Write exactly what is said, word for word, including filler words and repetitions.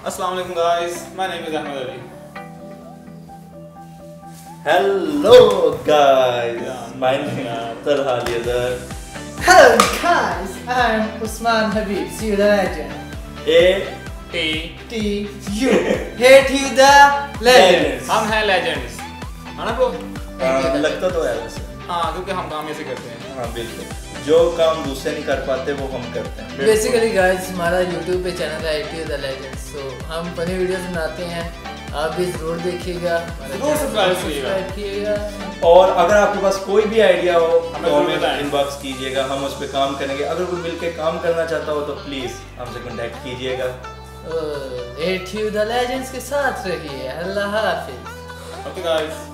Assalamualaikum guys, my name is Ahmad Ali. Hello guys, Yeah, my name is Talha Ali. Hello guys, I'm Usman Habib, ATUtheLegends. A A T U ATUtheLegends. हम हैं legends, है ना bro? हाँ, लगता तो है वैसे। हाँ, क्योंकि हम काम ऐसे करते हैं। हाँ बिल्कुल, जो काम दूसरे नहीं कर पाते वो हम करते हैं। बेसिकली गाइस हमारा यूट्यूब पे चैनल है ATUtheLegends, तो हम फनी वीडियोस बनाते हैं, आप भी जरूर देखिएगा, जरूर सब्सक्राइब कीजिएगा। और अगर आपके पास कोई भी आइडिया हो हमें तो हमें बताएं। इनबॉक्स कीजिएगा, हम उस पर काम करेंगे। अगर कोई मिलकर काम करना चाहता हो तो प्लीज हमसे कांटेक्ट कीजिएगा। ATUtheLegends के साथ रहिए। अल्लाह हाफिज। Okay guys.